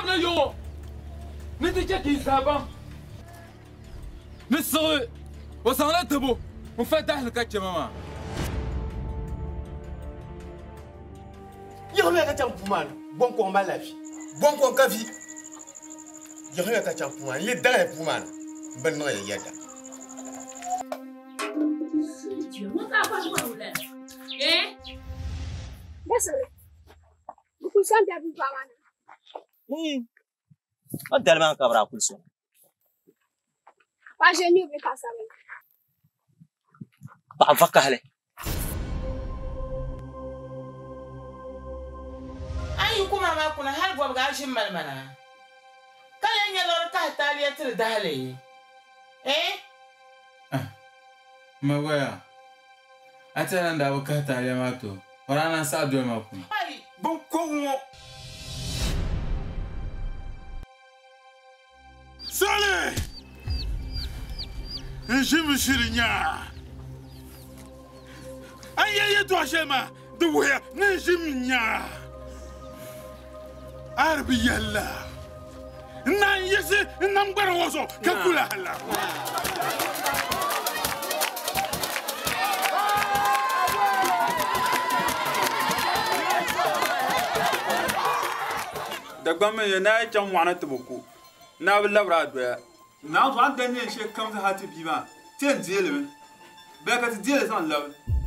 na yo ni ti che ki saba ni so o san la tabo on fait dahl ka che mama yo me ka cham pumana bon ko ma la vie bon ko ka vie yo me ka cham pumana le da pumana ben no ya yada Mo ka kwa kwa ula. That's it. Ku san da bu bana. ما تدري كبر كل سنة. Ba je ni be ka sabe. بفكر عليه. Ayi kuma ma kuna har gwa ga shin malmana. Kayan ya lor ka taliya tir dale. ma waya atela nda wakata ya mato orana sa do ma ku Ai, bon ko wo Saleh! Je me suis rigné. Aïe, toi, Chema, de where, je me Arbi yalla. Nan yese, nan garawoso, kakula hala. Dagba ye na cham wana tubuku. Na labra doya. Na zo an danne she kam za hati biba. Ten diele men. Ba ka diele san law.